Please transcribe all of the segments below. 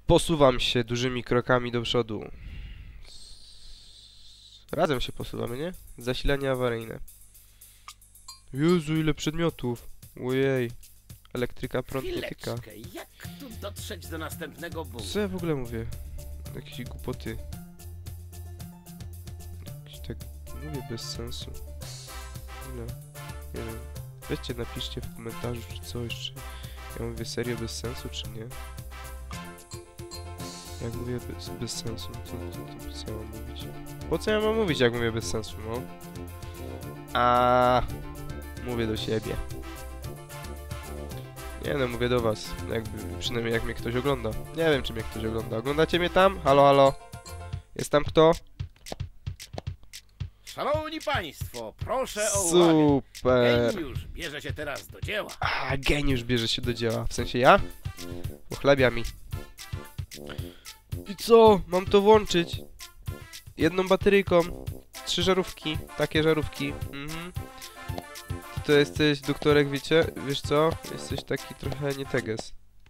Posuwam się dużymi krokami do przodu. Razem się posuwamy, nie? Zasilanie awaryjne. Jezu, ile przedmiotów. Ojej. Elektryka prąd nie tyka. Chwileczkę, jak tu dotrzeć do następnego bunkru? Co ja w ogóle mówię? Jakieś głupoty. Jakieś tak mówię bez sensu. No, nie wiem. Weźcie, napiszcie w komentarzu czy coś, czy ja mówię serio bez sensu, czy nie. Jak mówię bez sensu, no to co ja mam mówić? Po co ja mam mówić, jak mówię bez sensu, no? Mówię do siebie. Nie no, mówię do was. Jakby, przynajmniej jak mnie ktoś ogląda. Nie wiem, czy mnie ktoś ogląda. Oglądacie mnie tam? Halo, halo? Jest tam kto? Szanowni państwo, proszę o uwagę. Super! Geniusz bierze się teraz do dzieła. Geniusz bierze się do dzieła. W sensie ja? Pochlebia mi. I co? Mam to włączyć? Jedną bateryjką. 3 żarówki. Takie żarówki. Ty to jesteś doktorek, wiecie? Wiesz co? Jesteś taki trochę nie teges.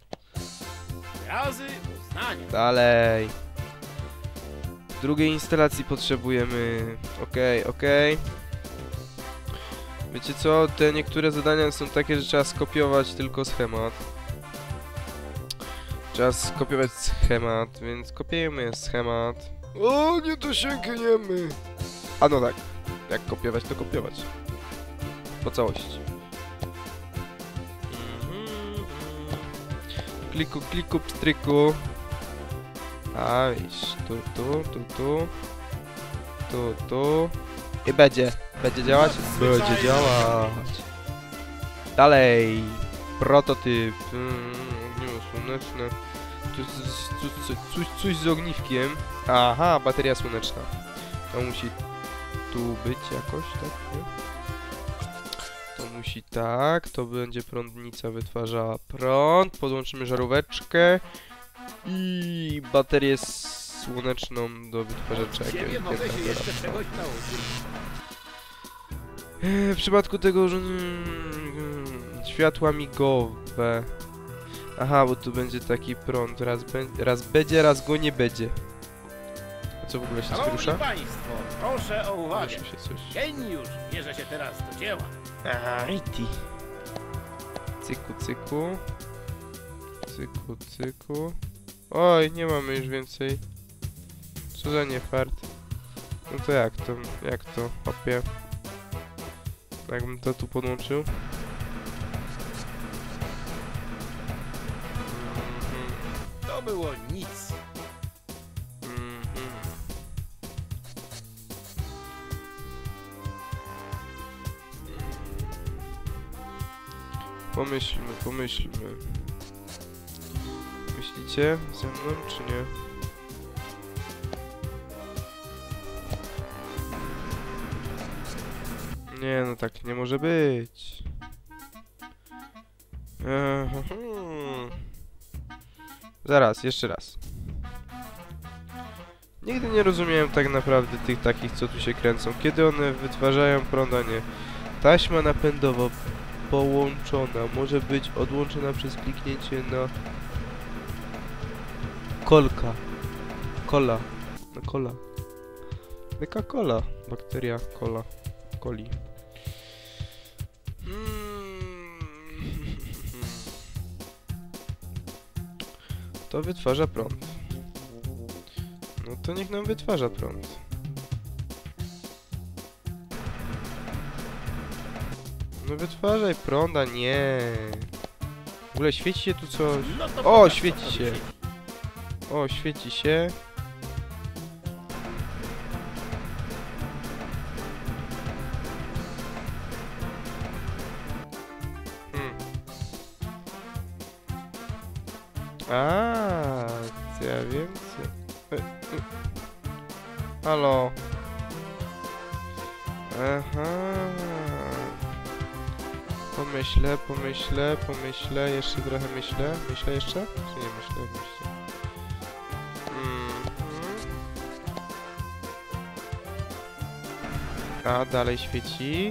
Razy uznania. Dalej. Drugiej instalacji potrzebujemy. Okej. Wiecie co? Te niektóre zadania są takie, że trzeba skopiować tylko schemat. Trzeba skopiować schemat, więc kopiujemy schemat. O, nie dosięgniemy! A no tak. Jak kopiować, to kopiować. Po całości. Kliku, pstryku. A wiesz, tu. I będzie działać? Będzie działać. Dalej. Prototyp. Ogniwo słoneczne. Coś z ogniwkiem. Aha, bateria słoneczna. To musi tu być jakoś, tak? Nie? To musi tak. To będzie prądnica wytwarzała prąd. Podłączymy żaróweczkę. I baterię słoneczną do wytwarzacza Ciebie mogę się jeszcze czegoś nauczyć. w przypadku tego, że światła migowe. Aha, bo tu będzie taki prąd. Raz będzie, raz go nie będzie. A co w ogóle się Szanowni rusza? państwo, proszę o uwagę. Ruszy się coś. Geniusz bierze się teraz do dzieła. Aj ty. Cyku. Oj, nie mamy już więcej. Co za niefart. No to jak to, hopie. Jakbym to tu podłączył. To było nic. Pomyślmy. Myślicie ze mną, czy nie? Nie, no tak nie może być. Zaraz, jeszcze raz. Nigdy nie rozumiałem tak naprawdę tych takich, co tu się kręcą. Kiedy one wytwarzają prąd, a nie. Taśma napędowa połączona może być odłączona przez kliknięcie na kola. Jaka kola? Bakteria coli. To wytwarza prąd. No to niech nam wytwarza prąd. No wytwarzaj prąda, nie. W ogóle świeci się tu coś. No to O, pokaż, świeci co się. robicie. O, świeci się. To ja wiem co. Halo. Aha. Pomyślę. Jeszcze trochę myślę. Myślę jeszcze? Czy nie myślę? A, dalej świeci.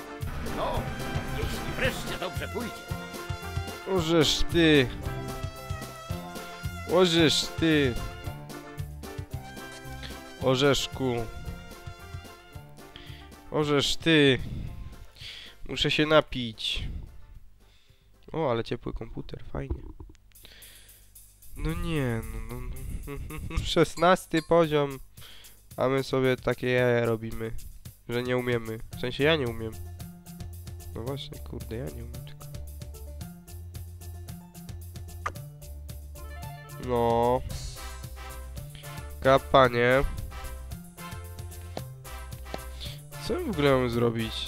No, jeśli wreszcie dobrze pójdzie. Możesz ty. Orzesz, ty! Orzeszku! Orzesz, ty! Muszę się napić. O, ale ciepły komputer, fajnie. No nie, no. 16 poziom. A my sobie takie jaja robimy, że nie umiemy. W sensie ja nie umiem. No właśnie, kurde, ja nie umiem tylko. No. Kapanie. Co w ogóle mam zrobić?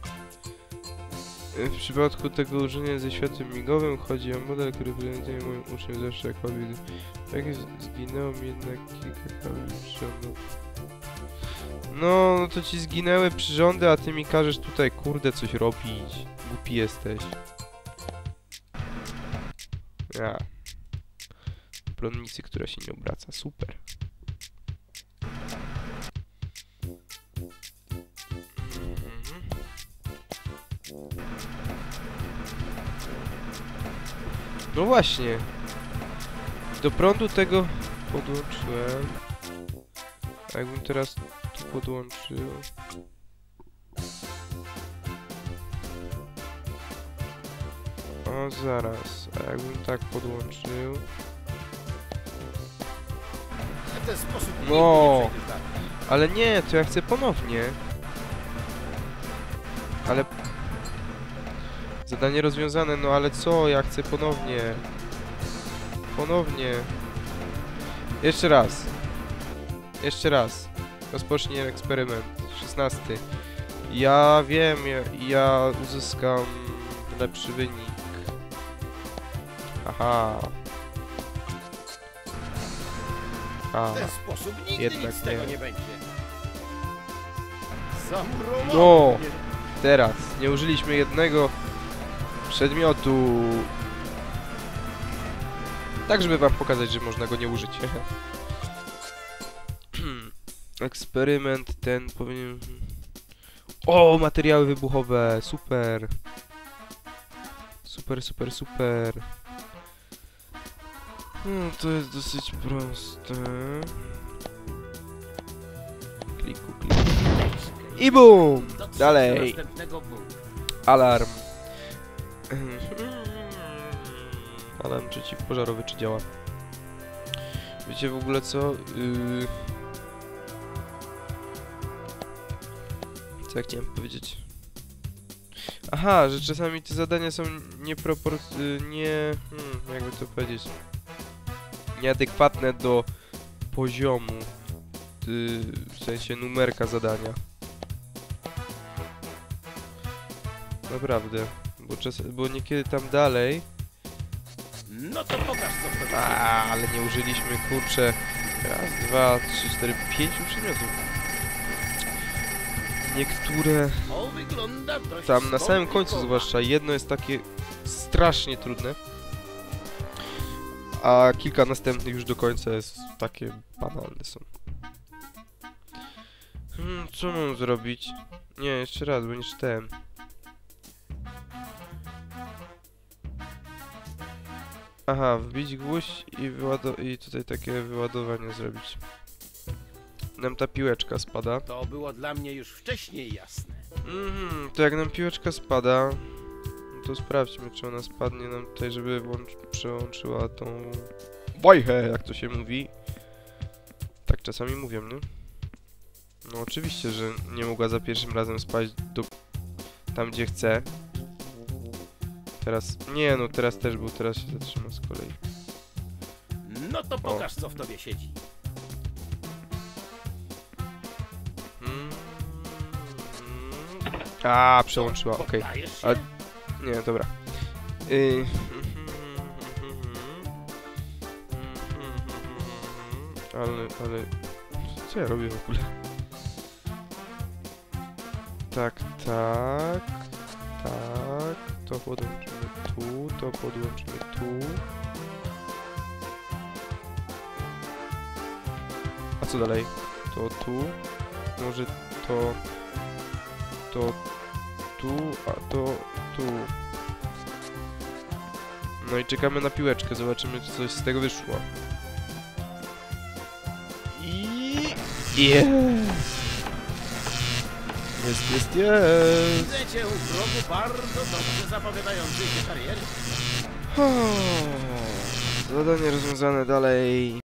W przypadku tego urządzenia ze światłem migowym chodzi o model, który prezentuje moim uczniom zawsze jako widzę. Tak zginęło mi jednak kilka kawałków przyrządów. No to ci zginęły przyrządy, a ty mi każesz tutaj, kurde, coś robić. Głupi jesteś. Ja. Plonnicy, która się nie obraca. Super. No właśnie. Do prądu tego podłączyłem. A jakbym teraz tu podłączył... O, zaraz. A jakbym tak podłączył... W ten sposób No, ale nie, to ja chcę ponownie. Ale... Zadanie rozwiązane, no ale co? Ja chcę ponownie. Ponownie. Jeszcze raz. Jeszcze raz. Rozpocznij eksperyment. 16. Ja wiem, ja uzyskam lepszy wynik. Aha. A. W ten sposób nigdy Jednak nic z tego nie. nie będzie. Zamurował No. mnie. Teraz. Nie użyliśmy jednego przedmiotu. Tak, żeby wam pokazać, że można go nie użyć. Eksperyment ten powinien... O, materiały wybuchowe! Super! Super, super, super! No, to jest dosyć proste. Kliku, kliku. I bum! Dotrzeć Dalej! do następnego punktu. Alarm. Alarm przeciwpożarowy czy działa? Wiecie w ogóle co? Co ja chciałem powiedzieć? Aha, że czasami te zadania są jakby to powiedzieć? Nieadekwatne do poziomu. W sensie numerka zadania. Naprawdę. Bo niekiedy tam dalej... No to pokaż co w tobie. Ale nie użyliśmy, kurczę, raz, dwa, trzy, cztery, pięciu przedmiotów. Niektóre To wygląda dość tam na samym końcu skomplikowane. zwłaszcza, jedno jest takie strasznie trudne, a kilka następnych już do końca jest takie banalne są. Co mam zrobić? Nie, jeszcze raz, bo nie czytałem. Aha, wbić gwóźdź i tutaj takie wyładowanie zrobić. Nam ta piłeczka spada. To było dla mnie już wcześniej jasne. To jak nam piłeczka spada, no to sprawdźmy, czy ona spadnie nam tutaj, żeby przełączyła tą wajchę, jak to się mówi. Tak czasami mówią, nie? No oczywiście, że nie mogła za pierwszym razem spaść tam, gdzie chce. Teraz... Nie, no teraz też, bo teraz się zatrzyma z kolei. No to pokaż co w tobie siedzi. A, przełączyła, okej. Poddajesz się? Ale- Nie, dobra. Ale... Co ja robię w ogóle? Tak, tak... Tak... To podłączymy tu, to podłączymy tu... A co dalej? To tu... Może to... To tu, a to tu. No i czekamy na piłeczkę, zobaczymy, czy coś z tego wyszło. Jest! Jest! Widzę cię u progu bardzo dobrze zapowiadającej się kariery. Zadanie rozwiązane dalej.